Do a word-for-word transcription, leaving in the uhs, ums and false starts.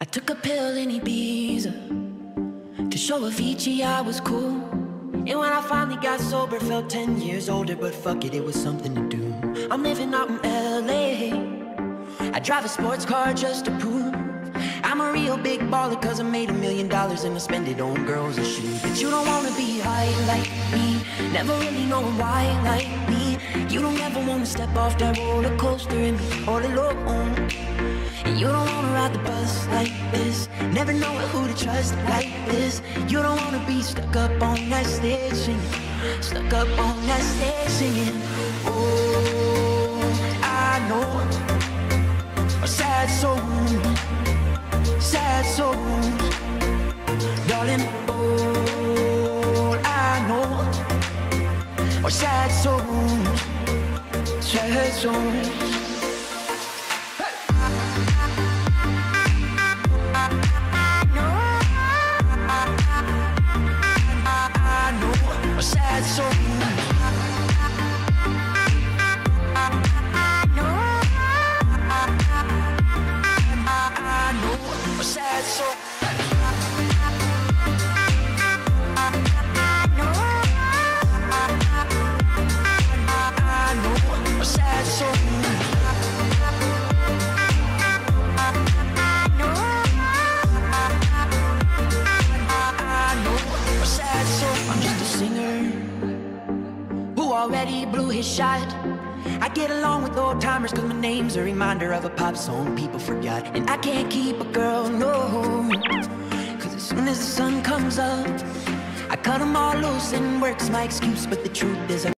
I took a pill in Ibiza to show Avicii I was cool. And when I finally got sober, felt ten years older. But fuck it, it was something to do. I'm living out in L A. I drive a sports car just to prove I'm a real big baller, cause I made a million dollars and I spend it on girls and shoes. But you don't wanna be high like me, never really knowing why like me. You don't ever wanna step off that roller coaster and be all alone. And you don't wanna ride the bus like this, never knowing who to trust like this. You don't wanna be stuck up on that stage singing, stuck up on that stage singing. Oh, I know a sad soul, sad souls, darling. All I know are sad souls, sad souls. Sad soul. I know, I know, a sad soul. I know, I know, a sad soul. I know, I know, a sad soul. I'm just a singer who already blew his shot. I get along with old timers cause my name's a reminder of a pop song people forgot. And I can't keep a girl, no, cause as soon as the sun comes up I cut them all loose and work's my excuse. But the truth is I